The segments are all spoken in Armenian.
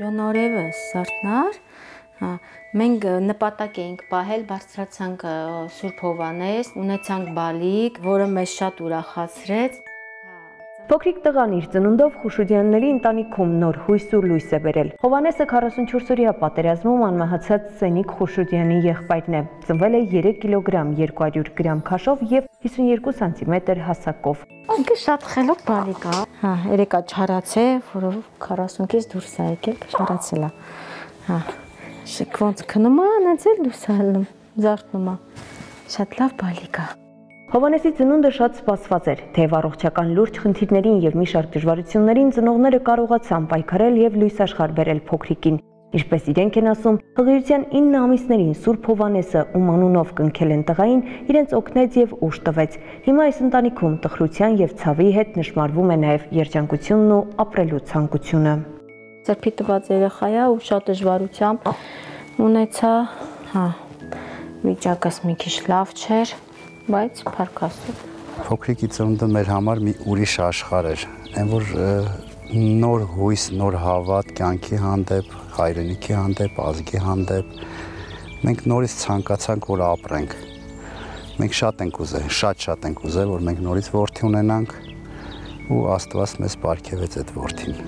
Ջոնորևը սարտնար, մենք նպատակ էինք պահել, բարձրացանք Սուրբ Հովհաննես, ունեցանք բալիկ, որը մեզ շատ ուրախացրեց։ Փոքրիկ տղան իր ծնունդով Խուշուդյանների ընտանիքում նոր հույս ու լույս է բերել։ Հովհաննեսը 44-օրյա պատերազմում անմահացած Սենիկ Խուշուդյանի եղբայրն է։ Ծնվել է 3 կիլոգրամ 200 գրամ քաշով եւ 52 սանտիմետր հասակով։ Ինքը շատ խելոք բալիկ է։ Երեկա չարացե, որով 40-ից դուրս է եկել, չարացել է։ Ոնց քնում է, անցել դուրս է հելնում, զարթնում է։ Շատ լավ բալիկ է։ Հովհաննեսի ծնունդը շատ սպասված էր, թեև առողջական լուրջ խնդիրներին եւ մի շարք դժվարություններին ծնողները կարողացան պայքարել եւ լույս աշխարհ բերել փոքրիկին։ Ինչպես իրենք են ասում, հղիության 9 ամիսներին Սուրբ Հովհաննեսը, ում անունով կնքել են տղային, իրենց օգնեց եւ ուժ տվեց։ Հիմա այս ընտանիքում տխրության եւ ցավի հետ նշмарվում է նաեւ երջանկությունն ու ապրելու ցանկությունը։ Ծրփի տված երեխա է ու շատ դժվարությամբ ունեցա, վիճակս մի քիչ լավ չէր, բայց փառք Աստծո։ Փոքրիկի ծնունդը մեր համար մի ուրիշ աշխարհ էր, այն որ նոր հույս, նոր հավատ կյանքի հանդեպ, հայրենիքի հանդեպ, ազգի հանդեպ, մենք նորից ցանկացանք, որ ապրենք։ Մենք շատ ենք ուզել, շատ ենք ուզել, որ մենք նորից որդի ունենանք ու Աստված մեզ պարգևեց այդ որդին։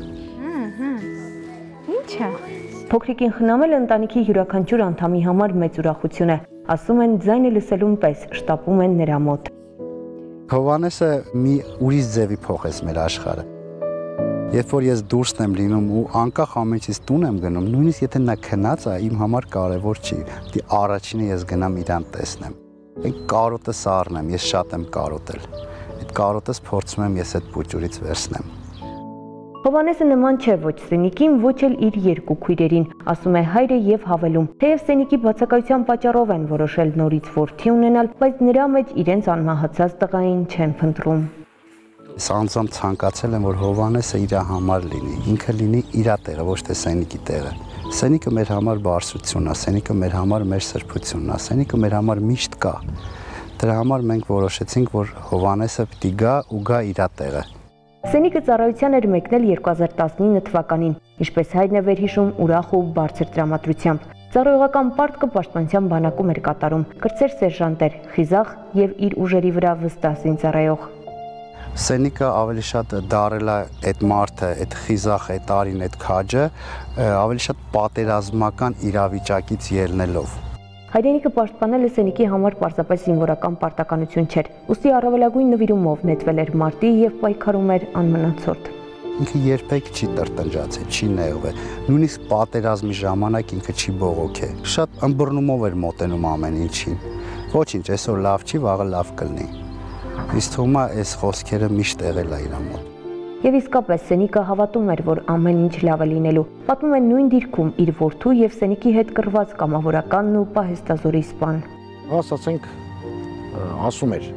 Ինչ է։ Փոքրիկին խնամելը ընտանիքի յուրաքանչյուր անդամի համար մեծ ուրախություն է, ասում են ձայնը լսելուն պես, շտապում են նրա մոտ։ Հովհաննեսը մի ուրիշ ձևի փոխեց մեր աշխարհը։ Երբ որ ես դուրսն եմ լինում ու անկախ ամենից տուն եմ գնում, նույնիսկ եթե նա քնած է, իմ համար կարևոր չի։ Դի առաջինը ես գնամ իրան տեսնեմ։ Այն կարոտը սառնեմ, ես շատ եմ կարոտել։ Այդ կարոտս փորձում եմ ես այդ փուճուրից վերցնեմ։ Հովհաննեսը նման չէ ոչ Սենիկին, ոչ էլ իր երկու քույրերին, ասում է հայրը եւ հավելում։ Թեև Սենիկի բացակայության պատճառով են որոշել նորից որդի ունենալ, բայց նրա մեջ իրենց անմահացած տղային չեն փնտրում։ Ես անձամբ ցանկացել եմ, որ Հովհաննեսը իր համար լինի, ինքը լինի իր տեղը, ոչ թե Սենիկի տեղը։ Սենիկը մեր համար բարձրությունն է, Սենիկը մեր համար մեր սրբությունն է, Սենիկը մեր համար միշտ կա։ Դրա համար մենք որոշեցինք, որ Հովհաննեսը պիտի գա ու գա իր տեղը։ Սենիկը ծառայության էր մեկնել 2019 թվականին, ինչպես հայրն է վերհիշում, ուրախ ու բարձր տրամադրությամբ։ Ծառայողական պարտքը պաշտպանության բանակում էր կատարում, կրտսեր սերժանտ էր, խիզախ եւ իր ուժերի վրա վստահ զինծառայող։ Սենիկը ավելի շատ դարել է այդ մարդը, այդ խիզախ, այդ արին, այդ քաջը, ավելի շատ պատերազմական իրավիճակից ելնելով։ Հայրենիքը պաշտպանելը Սենիկի համար պարզապես զինվորական պարտականություն չէր, ուստի առավելագույն նվիրումով նետվել էր մարտի եւ պայքարում էր անմնացորդ։ Ինքը երբեք չի տրտնջացել, չի նեղվել, նույնիսկ պատերազմի ժամանակ ինքը չի բողոքել։ Շատ ըմբռնումով էր մոտենում ամեն ինչին։ Ոչինչ, այսօր լավ չի, վաղը լավ կլինի։ Ինձ թվում է, այս խոսքերը միշտ եղել է իր մոտ։ Եվ իսկապես Սենիկը հավատում էր, որ ամեն ինչ լավ է լինելու։ Պատմում են նույն դիրքում իր որդու եւ Սենիկի հետ կռված կամավորականն ու պահեստազորի սպան։ Ասացենք, ասում էր,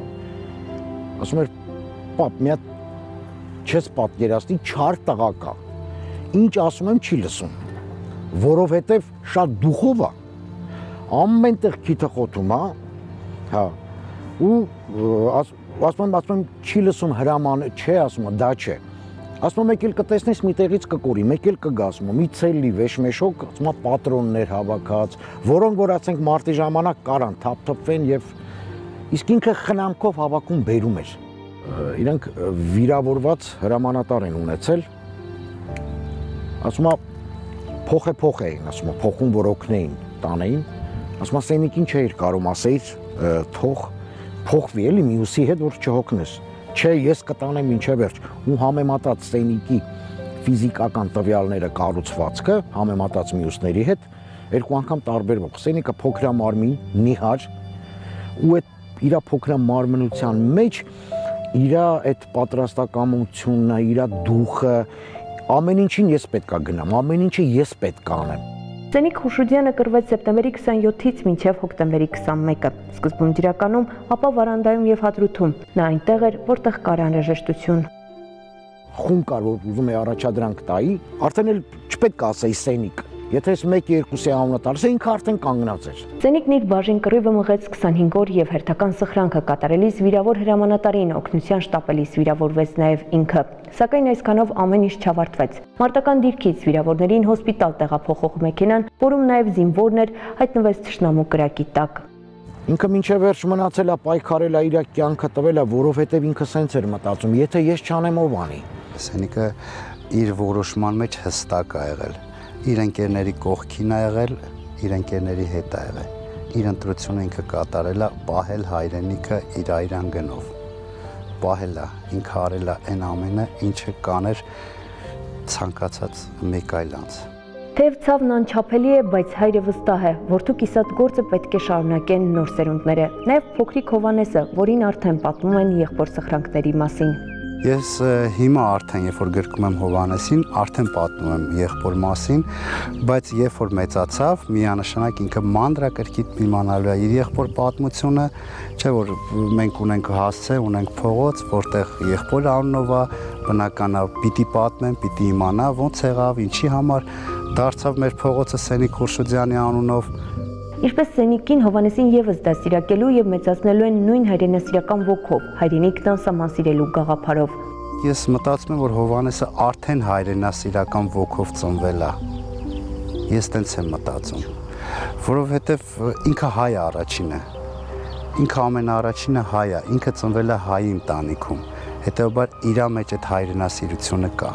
պապ, մի հատ չես պատկերացնի, չար տղա կա։ Ինչ ասում եմ, չի լսում, որովհետեւ շատ դուխով է։ Ամեն տեղ քիթը խոթում է, ու ասում եմ, չի լսում հրամանը, չէ, ասում է, դա չէ։ Ասում եմ, մեկ էլ կտեսնես մի տեղից կկորի, մեկ էլ կգա, ասում եմ, մի ցելի վեշմեշոկ, ասում եմ, պատրոններ հավաքած, որոնք որ ասենք մարտի ժամանակ կարան թափթփվեն եւ իսկ ինքը խնամքով հավաքում բերում էր։ Իրանք վիրավորված հրամանատար են ունեցել։ Ասում եմ, փոխ էին, ասում եմ, փոխում որ օգնեին, տանեին։ Ասում եմ, Սենիկին չէր կարող ասեիր, թող փոխվի էլի մյուսի հետ որ չհոգնես։ Չէ, ես կտանեմ ինչե վերջ ու համեմատած Սենիկի ֆիզիկական տվյալները կառուցվածքը համեմատած մյուսների հետ երկու անգամ տարբերվող։ Սենիկը փոքրամարմին, նիհար ու այդ իր փոքրամարմնության մեջ իր այդ պատրաստակամությունն, իր դուխը, ամեն ինչին ես պետք է գնամ, ամեն ինչը ես պետք է անեմ։ Սենիկ Խուշուդյանը կռվեց սեպտեմբերի 27-ից մինչև հոկտեմբերի 21-ը, սկզբում ջրականում, ապա Վարանդայում եւ Հադրութում։ Նա այնտեղ էր, որտեղ կար անհրաժեշտություն։ Խումբ կար, որ ուզում է առաջադրանք տայի, արդեն էլ չպետք է ասեի Սենիկ, Եթե ես 1-2-ի անունը տալիս, ինքը արդեն կանգնած էր։ Սենիկն իր բաժին կռիվը մղեց 25 օր եւ հերթական սխրանքը կատարելիս վիրավոր հրամանատարին օգնության շտապելիս վիրավորվեց նաեւ ինքը։ Սակայն այսքանով ամեն ինչ չավարտվեց։ Մարտական դիրքից վիրավորներին հոսպիտալ տեղափոխող մեքենան, որում նաեւ զինվորն էր, հայտնվեց թշնամու կրակի տակ։ Ինքը մինչև վերջ մնացել է պայքարել է, իր կյանքը տվել է, որովհետև ինքը սենց էր մտածում, եթե ես չանեմ ով անի։ Սենիկը իր որոշման մեջ հստակ ա եղել։ Իր ընկերների կողքին ա եղել, իր ընկերների հետ ա եղել։ Իր ընտրությունը ինքը կատարել է, պահել հայրենիքը իր այրան գնով։ Պահել է, ինքը արել է այն ամենը, ինչը կաներ ցանկացած մեկ այլ անձ։ Թեև ցավն անչափելի է, բայց հայրը վստահ է, որդու կիսատ գործը պետք է շարունակեն նոր սերունդները։ Նաև փոքրիկ Հովհաննեսը, որին արդեն պատմում են եղբոր սխրանքների մասին։ Ես հիմա արդեն, երբ որ գրկում եմ Հովհաննեսին, արդեն պատմում եմ եղբոր մասին, բայց երբ որ մեծացավ, միանշանակ ինքը մանրակրկիտ իմանալու է իր եղբոր պատմությունը, չէ՞ որ մենք ունենք հասցե, ունենք փողոց, որտեղ եղբոր անունով է, բնական է, պիտի պատմեմ, պիտի իմանա ոնց եղավ, ինչի համար դարձավ մեր փողոցը Սենիկ Խուրշուդյանի անունով։ Ինչպես Սենիկին Հովհաննեսին եւս դաստիարակելու եւ մեծացնելու են նույն հայրենասիրական ոգով, հայրենիքն անսահմանսիրելու գաղափարով։ Ես մտածում եմ, որ Հովհաննեսը արդեն հայրենասիրական ոգով ծնվել է։ Ես տենց եմ մտածում, որովհետեւ ինքը հայ առաջին է։ Ինքը ամենաառաջինը հայ է, ինքը ծնվել է հայ ընտանիքում։ Հետեւաբար իր մեջ այդ հայրենասիրությունը կա։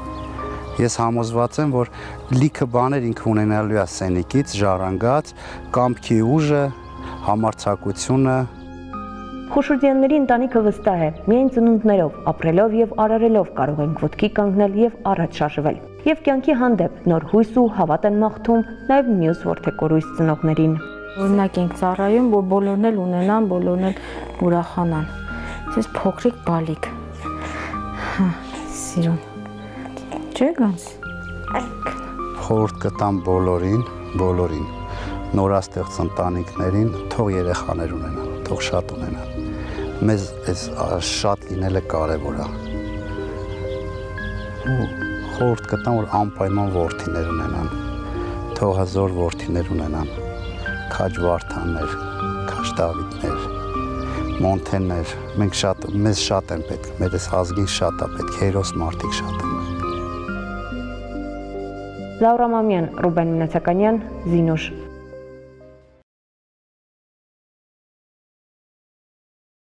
Ես համոզված եմ, որ լիքը բաներ ինքը ունենալու է Սենիկից, ժառանգած, կամքի ուժը, համարձակությունը։ Խուրշուդյանների ընտանիքը վստահ է, միայն ծնունդներով, ապրելով եւ արարելով կարող ենք ոտքի կանգնել եւ առաջ շարժվել։ Եվ կյանքի հանդեպ նոր հույս ու հավատ են մաղթում նաեւ մյուս որդեկորույս ծնողներին։ Օրինակ ենք ծառայում, որ բոլորն էլ ունենան, բոլորն էլ ուրախանան։ Ես փոքրիկ բալիկ։ Սիրուն։ Չէ՞ գանց։ Խորհուրդ կտամ բոլորին, նորաստեղծ ընտանիքներին, թող երեխաներ ունենան, թող շատ ունենան։ Մեզ այս շատ լինելը կարևոր է։ Ու խորհուրդ կտամ, որ անպայման որդիներ ունենան, թող հզոր որդիներ ունենան, քաջ Վարդաններ, քաջ Դավիթներ, Մոնթեններ, մեզ շատ են պետք, մեր այս ազգին շատ է պետք, հերոս մարդիկ շատ են։ Լաուրա Մամյան, Ռուբեն Մնացականյան, Զինուշ